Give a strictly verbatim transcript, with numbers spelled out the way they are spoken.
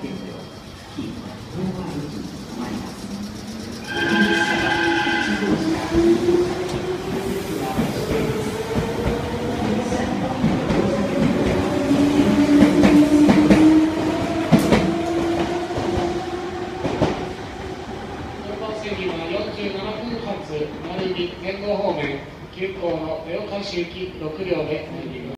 点でキープオーバールートに止まります。 次はよんじゅうななふん発、丸見前後方面、急行の豊橋行きろく両で参ります。